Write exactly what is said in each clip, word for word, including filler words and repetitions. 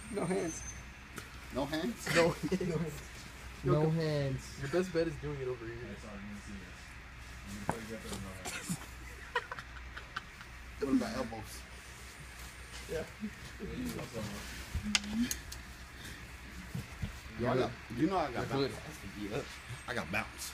No hands. No hands? No hands. No, no hands. Your best bet is doing it over here. What about elbows? Yeah. Yeah, I got, you know I got Good. bounce. I got bounce.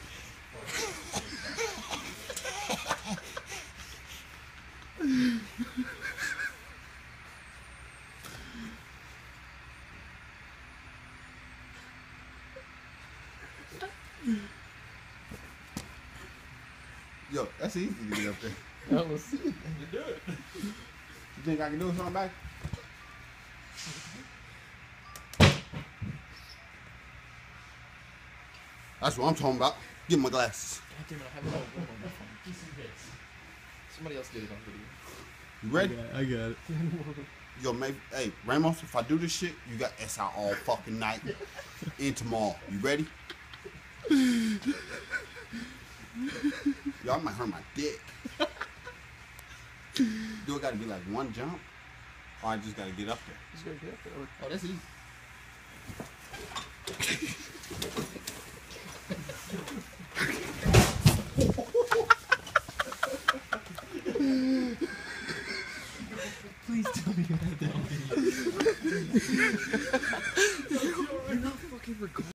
Yo, that's easy to get up there. I don't see it. You do it. You think I can do something back? That's what I'm talking about. Get my glasses. God damn it, I have it all going on my phone. Somebody else did it on video. You ready? I got it. Yo, maybe, hey, Ramos, if I do this shit, you got S out all fucking night and tomorrow. You ready? Y'all might hurt my dick. Do it gotta be like one jump? Or I just gotta get up there? Just gotta get up there. Oh, that's easy. Please tell me you had that video. You're not fucking recording.